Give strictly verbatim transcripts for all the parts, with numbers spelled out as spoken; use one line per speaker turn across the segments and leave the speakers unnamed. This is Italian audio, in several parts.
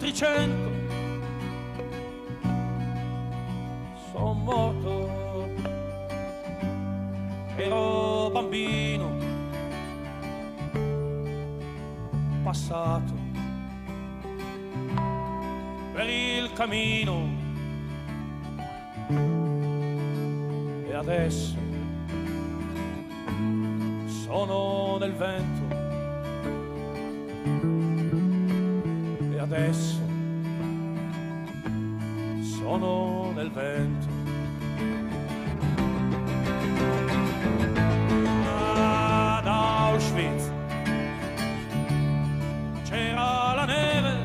altri cento son morto. Ero bambino, passato per il cammino, e adesso sono nel vento, e adesso sono nel vento. Ad Auschwitz c'era la neve,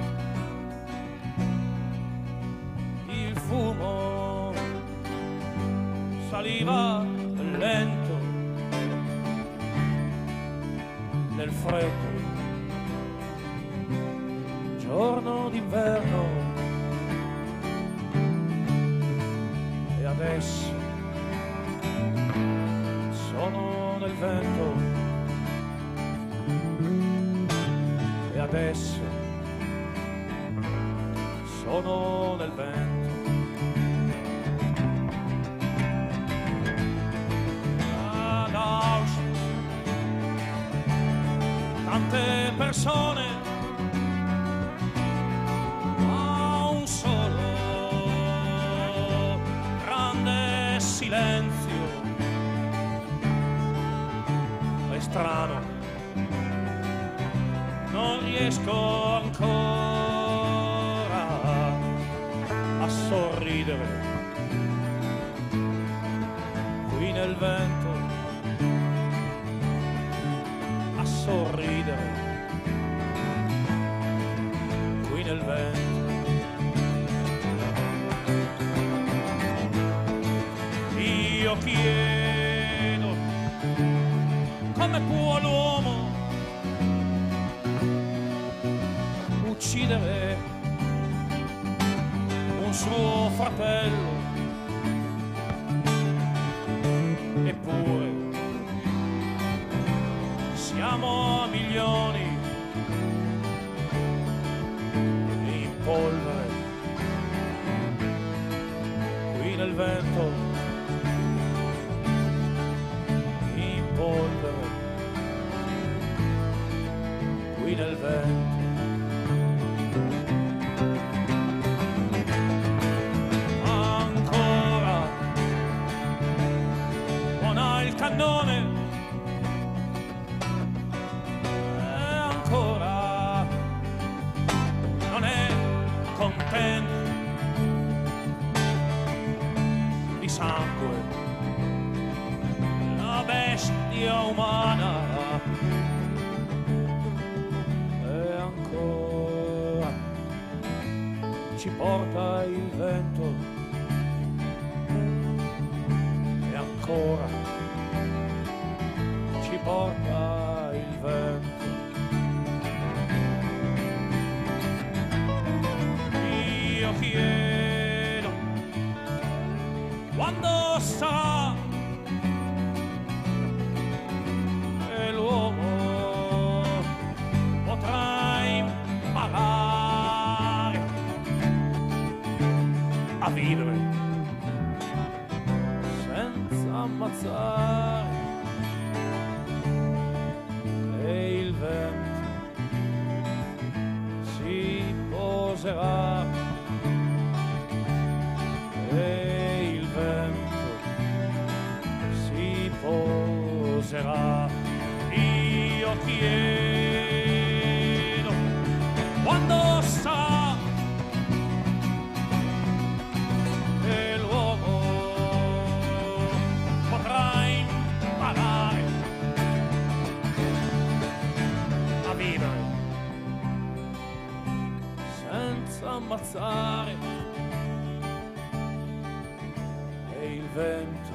il fumo saliva lento nel freddo giorno d'inverno, e adesso sono nel vento, e adesso sono nel vento. Ad Auschwitz tante persone, ma un solo grande silenzio. È strano, non riesco ancora a sorridere qui nel vento, a sorridere qui nel vento. Io chiedo, come può l'uomo uccidere un suo fratello? Eppure siamo a milioni in polvere qui nel vento, in polvere qui nel vento. Ancora suona il cannone, e ancora non è contento di sangue la bestia umana, e ancora ci porta il vento, e ancora ci porta il vento. Io chiedo, quando sarà che l'uomo potrà imparare a vivere senza ammazzare, e il vento si poserà, e il vento si poserà. Io chiedo, quando sarà che l'uomo potrà imparare a vivere senza ammazzare, e il vento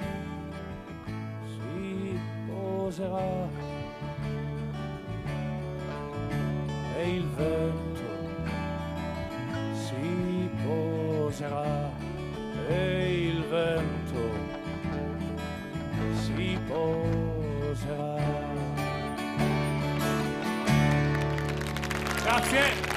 si poserà, e il vento si poserà, e il vento si poserà. Grazie.